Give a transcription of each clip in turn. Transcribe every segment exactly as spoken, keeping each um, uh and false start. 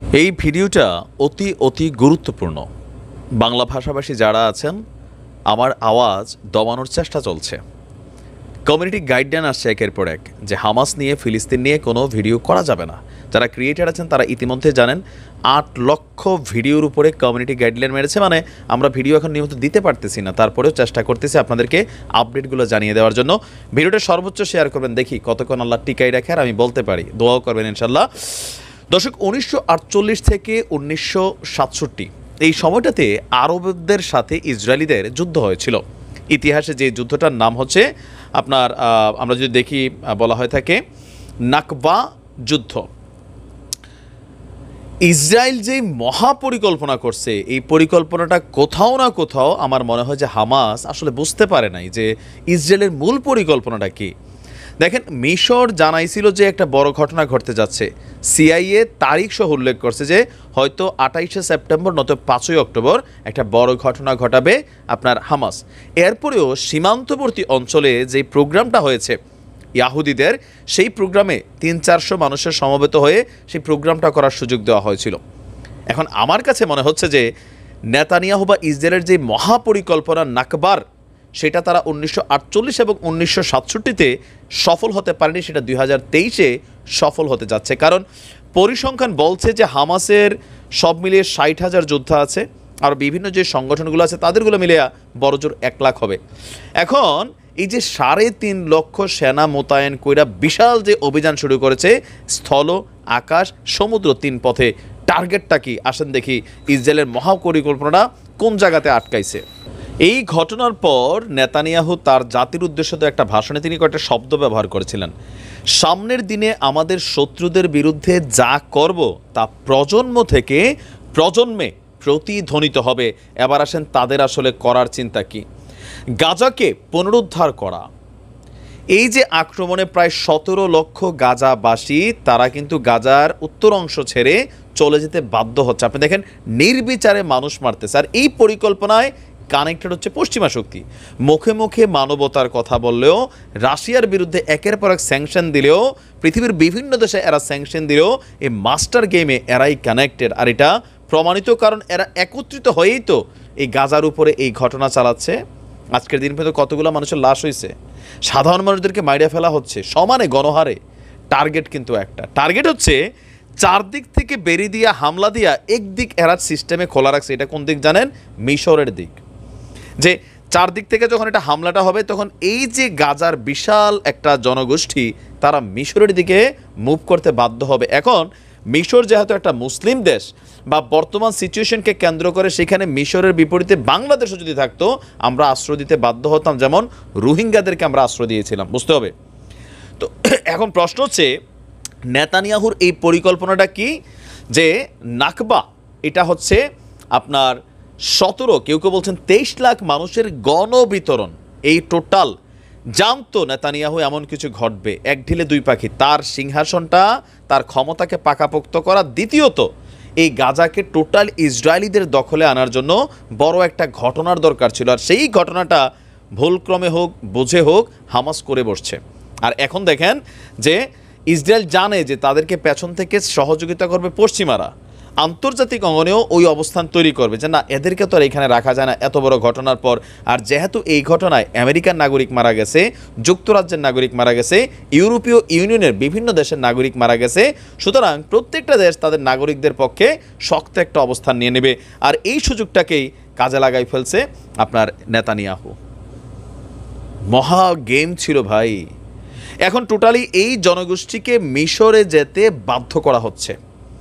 এই ভিডিওটা অতি অতি গুরুত্বপূর্ণ। বাংলা ভাষাভাষী যারা আছেন, আমার আওয়াজ দমানোর চেষ্টা চলছে। কমিউনিটি গাইডলাইন আসছে একের পর এক যে হামাস নিয়ে, ফিলিস্তিন নিয়ে কোনো ভিডিও করা যাবে না। যারা ক্রিয়েটার আছেন তারা ইতিমধ্যে জানেন আট লক্ষ ভিডিওর উপরে কমিউনিটি গাইডলাইন মেরেছে। মানে আমরা ভিডিও এখন নিয়মিত দিতে পারতেছি না, তারপরেও চেষ্টা করতেছি আপনাদেরকে আপডেটগুলো জানিয়ে দেওয়ার জন্য। ভিডিওটা সর্বোচ্চ শেয়ার করবেন, দেখি কতক্ষণ আল্লাহ টিকাই রাখে। আর আমি বলতে পারি দোয়াও করবেন ইনশাল্লাহ। দর্শক, উনিশশো আটচল্লিশ থেকে উনিশশো সাতষট্টি এই সময়টাতে আরবদের সাথে ইসরায়েলিদের যুদ্ধ হয়েছিল। ইতিহাসে যে যুদ্ধটার নাম হচ্ছে আপনার আমরা যদি দেখি বলা হয়ে থাকে নাকবা যুদ্ধ। ইসরায়েল যে মহাপরিকল্পনা করছে, এই পরিকল্পনাটা কোথাও না কোথাও আমার মনে হয় যে হামাস আসলে বুঝতে পারে নাই যে ইসরায়েলের মূল পরিকল্পনাটা কি। দেখেন, মিশর জানাইছিল যে একটা বড় ঘটনা ঘটতে যাচ্ছে। সিআইএ তারিখ সহ উল্লেখ করছে যে হয়তো আঠাইশে সেপ্টেম্বর নয়তো পাঁচই অক্টোবর একটা বড় ঘটনা ঘটাবে আপনার হামাস। এরপরেও সীমান্তবর্তী অঞ্চলে যে প্রোগ্রামটা হয়েছে ইয়াহুদিদের, সেই প্রোগ্রামে তিন চারশো মানুষের সমবেত হয়ে সেই প্রোগ্রামটা করার সুযোগ দেওয়া হয়েছিল। এখন আমার কাছে মনে হচ্ছে যে নেতানিয়াহু বা ইসরায়েলের যে মহাপরিকল্পনা নাকবার, সেটা তারা উনিশশো আটচল্লিশ এবং উনিশশো সাতষট্টিতে সফল হতে পারেনি, সেটা দুই হাজার তেইশে সফল হতে যাচ্ছে। কারণ পরিসংখ্যান বলছে যে হামাসের সব মিলিয়ে ষাট হাজার যোদ্ধা আছে, আর বিভিন্ন যে সংগঠনগুলো আছে তাদেরগুলো মিলিয়ে বড়জোর এক লাখ হবে। এখন এই যে সাড়ে তিন লক্ষ সেনা মোতায়েন কইরা বিশাল যে অভিযান শুরু করেছে, স্থল, আকাশ, সমুদ্র, তিন পথে, টার্গেটটা কি আসেন দেখি। ইসরায়েলের মহাপরিকল্পনাটা কোন জায়গাতে আটকাইছে। এই ঘটনার পর নেতানিয়াহু তার জাতির উদ্দেশ্যে তো একটা ভাষণে তিনি কয়েকটা শব্দ ব্যবহার করেছিলেন। সামনের দিনে আমাদের শত্রুদের বিরুদ্ধে যা করব তা প্রজন্ম থেকে প্রজন্মে প্রতিধ্বনিত হবে। এবার আসেন তাদের আসলে করার চিন্তা কি। গাজাকে পুনরুদ্ধার করা। এই যে আক্রমণে প্রায় সতেরো লক্ষ গাজাবাসী, তারা কিন্তু গাজার উত্তর অংশ ছেড়ে চলে যেতে বাধ্য হচ্ছে। আপনি দেখেন নির্বিচারে মানুষ মারতেছে। আর এই পরিকল্পনায় কানেক্টেড হচ্ছে পশ্চিমা শক্তি। মুখে মুখে মানবতার কথা বললেও, রাশিয়ার বিরুদ্ধে একের পর এক স্যাংশন দিলেও, পৃথিবীর বিভিন্ন দেশে এরা স্যাংশন দিলেও এই মাস্টার গেমে এরাই কানেক্টেড। আর এটা প্রমাণিত, কারণ এরা একত্রিত হয়েই তো এই গাজার উপরে এই ঘটনা চালাচ্ছে। আজকের দিন পর্যন্ত কতগুলো মানুষের লাশ হয়েছে, সাধারণ মানুষদেরকে মাইরে ফেলা হচ্ছে সমানে গণহারে। টার্গেট কিন্তু একটা, টার্গেট হচ্ছে চারদিক থেকে বেরি দিয়া হামলা দিয়া একদিক এরা সিস্টেমে খোলা রাখছে। এটা কোন দিক জানেন? মিশরের দিক। যে চারদিক থেকে যখন এটা হামলাটা হবে, তখন এই যে গাজার বিশাল একটা জনগোষ্ঠী, তারা মিশরের দিকে মুভ করতে বাধ্য হবে। এখন মিশর যেহেতু একটা মুসলিম দেশ, বা বর্তমান সিচুয়েশনকে কেন্দ্র করে সেখানে মিশরের বিপরীতে বাংলাদেশও যদি থাকতো, আমরা আশ্রয় দিতে বাধ্য হতাম, যেমন রোহিঙ্গাদেরকে আমরা আশ্রয় দিয়েছিলাম। বুঝতে হবে তো। এখন প্রশ্ন হচ্ছে নেতানিয়াহুর এই পরিকল্পনাটা কি, যে নাকবা এটা হচ্ছে আপনার সতেরো, কেউ কেউ বলছেন তেইশ লাখ মানুষের গণবিতরণ। এই টোটাল জানতো নেতানিয়াহু এমন কিছু ঘটবে। এক ঢিলে দুই পাখি, তার সিংহাসনটা, তার ক্ষমতাকে পাকাপোক্ত করা। দ্বিতীয়ত, এই গাজাকে টোটাল ইসরায়েলিদের দখলে আনার জন্য বড় একটা ঘটনার দরকার ছিল। আর সেই ঘটনাটা ভুলক্রমে হোক বুঝে হোক হামাস করে বসছে। আর এখন দেখেন যে ইসরায়েল জানে যে তাদেরকে পেছন থেকে সহযোগিতা করবে পশ্চিমারা। আন্তর্জাতিক অঙ্গনেও ওই অবস্থান তৈরি করবে যে না, এদেরকে তো আর এখানে রাখা যায় না এত বড় ঘটনার পর। আর যেহেতু এই ঘটনায় আমেরিকার নাগরিক মারা গেছে, যুক্তরাজ্যের নাগরিক মারা গেছে, ইউরোপীয় ইউনিয়নের বিভিন্ন দেশের নাগরিক মারা গেছে, সুতরাং প্রত্যেকটা দেশ তাদের নাগরিকদের পক্ষে শক্ত একটা অবস্থান নিয়ে নেবে। আর এই সুযোগটাকেই কাজে লাগাই ফেলছে আপনার নেতানিয়াহু। মহা গেম ছিল ভাই। এখন টোটালি এই জনগোষ্ঠীকে মিশরে যেতে বাধ্য করা হচ্ছে।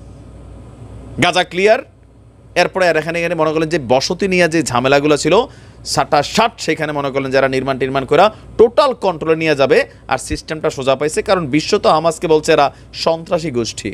Gaza clear. এরপরে আর এখানে এখানে মনে করলেন যে বসতি নিয়ে যে ঝামেলাগুলো ছিল, সাটা ষাট সেখানে মনে করলেন যারা নির্মাণ টির্মাণ করা টোটাল কন্ট্রোলে নিয়ে যাবে। আর সিস্টেমটা সোজা পাইছে, কারণ বিশ্ব তো হামাসকে বলছে এরা সন্ত্রাসী গোষ্ঠী।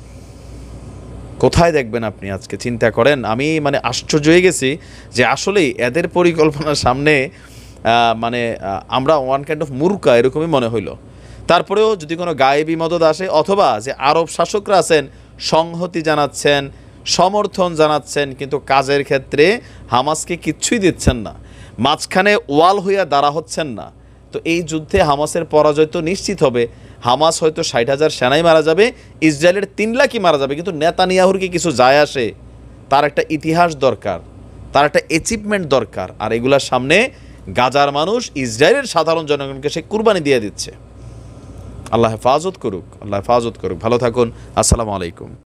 কোথায় দেখবেন আপনি আজকে চিন্তা করেন। আমি মানে আশ্চর্য হয়ে গেছি যে আসলেই এদের পরিকল্পনার সামনে মানে আমরা ওয়ান কাইন্ড অফ মূর্খা, এরকমই মনে হইল। তারপরেও যদি কোনো গায়েবী মদত আসে, অথবা যে আরব শাসকরা আছেন সংহতি জানাচ্ছেন, সমর্থন জানাচ্ছেন, কিন্তু কাজের ক্ষেত্রে হামাসকে কিচ্ছুই দিচ্ছেন না, মাঝখানে ওয়াল হইয়া দাঁড়া হচ্ছেন না, তো এই যুদ্ধে হামাসের পরাজয় তো নিশ্চিত হবে। হামাস হয়তো ষাট হাজার সেনাই মারা যাবে, ইসরায়েলের তিন লাখই মারা যাবে, কিন্তু নেতানিয়াহুর কি কিছু যায় আসে? তার একটা ইতিহাস দরকার, তার একটা অ্যাচিভমেন্ট দরকার, আর এগুলার সামনে গাজার মানুষ ইসরায়েলের সাধারণ জনগণকে সে কুরবানি দিয়ে দিচ্ছে। আল্লাহ হেফাজত করুক, আল্লাহ হেফাজত করুক। ভালো থাকুন, আসসালামু আলাইকুম।